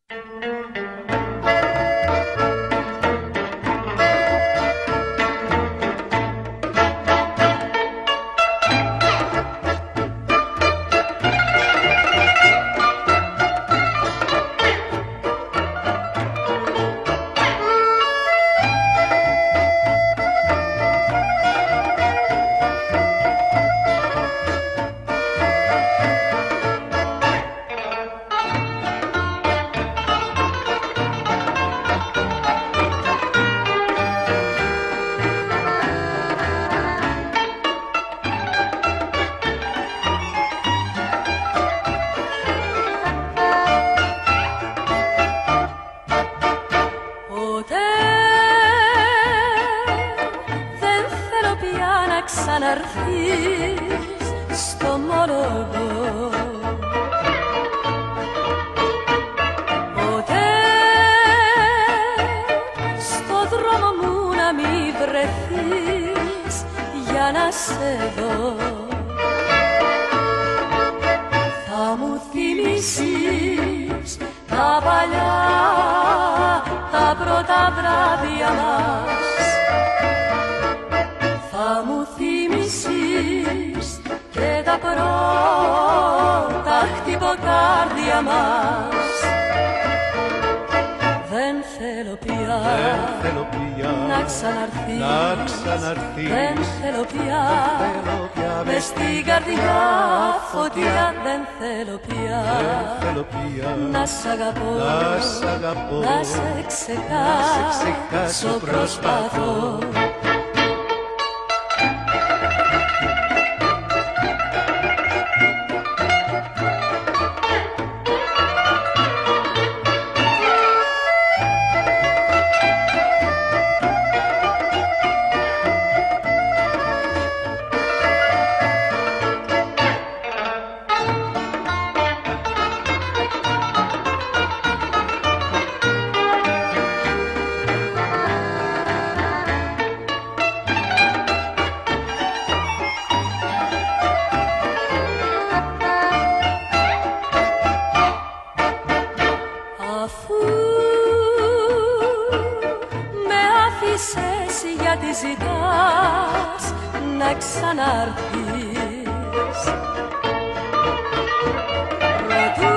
Ξαναρθείς στο μόνογο. Ποτέ στο δρόμο μου να μη βρεθείς για να σε δω. Θα μου θυμίσεις τα παλιά, τα πρώτα βράδια μας. Θα μου θυμίσεις και τα πρώτα χτυποκάρδια μας. Δεν θέλω πια να ξαναρθείς. Δεν θέλω πια μες στην καρδιά φωτιά. Δεν θέλω πια να σ' αγαπώ, να σε ξεχάσω προσπαθώ. Γιατί ζητάς να ξαναρθείς. Προτού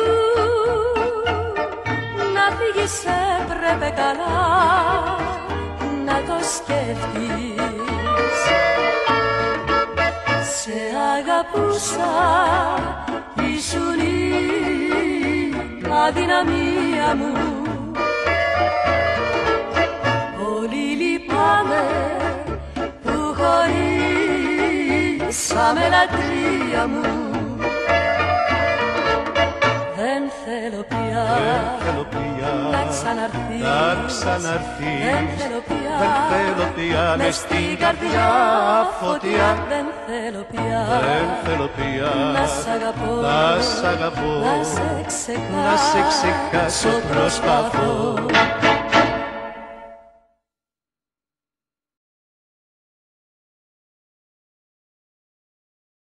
να φύγεις έπρεπε καλά να το σκεφτείς. Σε αγαπούσα, ήσουν η αδυναμία μου. Που χωρίσαμε λατρεία μου. Δεν θέλω πια να ξαναρθείς. Δεν θέλω πια μες στην καρδιά φωτιά. Δεν θέλω πια να σ' αγαπώ, να σε ξεχάσω προσπαθώ.